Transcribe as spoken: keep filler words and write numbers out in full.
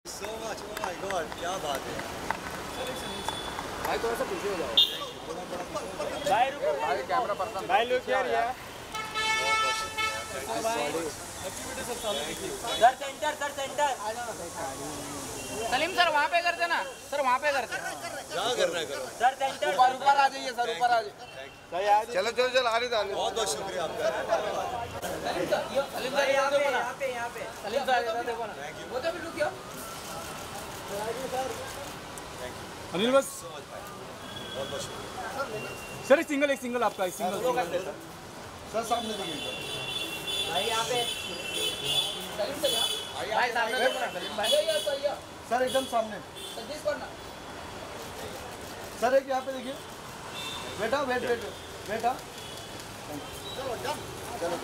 So much, oh my God, क्या बात है भाई, थोड़ा सा पीछे हो जाओ भाई। रुको भाई, कैमरा पर्सन भाई, लोग क्या है sir? Centre sir centre Salim sir वहाँ पे करते ना सर, वहाँ पे करते क्या करना करो सर सेंटर। ऊपर ऊपर आ जाइए सर, ऊपर आ जाइए। चलो चलो चलो, आने दो आने दो। बहुत बहुत शुक्रिया आपका सलीम सर सलीम सर यहाँ पे यहाँ पे यहाँ पे सलीम सर इधर देखो ना, वो तो भी लुक किया। अनिल बस बहुत बहुत शुक्रिया सर, एक सिंगल एक सिंगल आपका एक सिंगल सर सामने देखिए भाई यहाँ पे सलीम सर यहाँ भाई सामने देखो ना सलीम भाई। सर, एकदम सामने सतीश करना सर, एक यहाँ पे देखिए बेटा, वेट वेट बेटा। चलो डन